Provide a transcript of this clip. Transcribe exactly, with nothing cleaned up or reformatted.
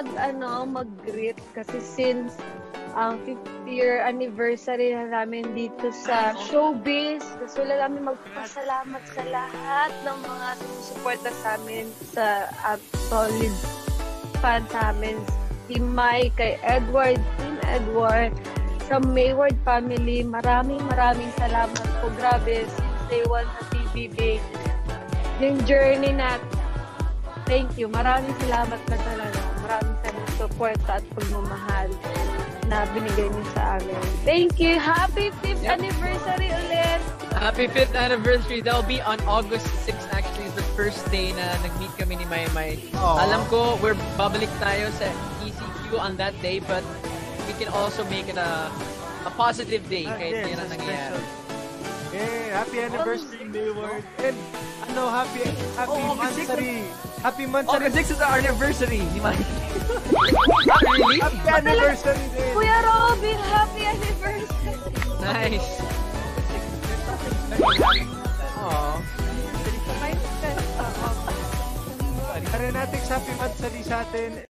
mag, ano, mag-greet kasi since ang fifth year anniversary na namin dito sa showbiz. Gusto lang namin magpasalamat sa lahat ng mga sumusuporta sa amin sa uh, solid fan sa amin. Team Mike, kay Edward, Team Edward, sa Mayward family. Maraming maraming salamat po. Grabe, since day one sa T V B. Yung journey natin. Thank you. Maraming salamat na talaga. Maraming salamat support at pagmamahal na binigay niyo sa amin. Thank you. Happy fifth yep. anniversary ulit. Happy fifth anniversary. That'll be on August sixth actually is the first day na nag-meet kami ni Maymay. Alam ko, we're babalik tayo sa E C Q on that day, but we can also make it a a positive day uh, kahit yes, yan ang nangyayari. Hey, happy anniversary, Mayward. And ano, happy happy oh, monthsary. Happy monthsary. August sixth is our anniversary. Di ba? Really? Happy anniversary din. Kuya Robin, happy anniversary. Nice. Aww. Arenatics, happy monthsary sa atin.